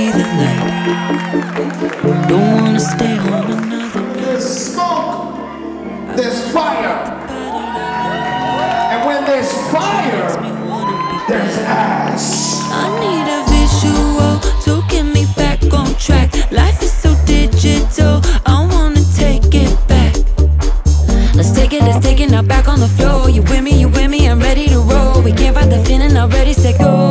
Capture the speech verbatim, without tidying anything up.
see the light. Don't wanna stay home another night. There's smoke, there's fire. And when there's fire, there's ash. I need a visual to get me back on track. Life is so digital, I wanna take it back. Let's take it, let's take it now back on the floor. You with me, you with me, I'm ready to roll. We can't fight the feeling, already set go.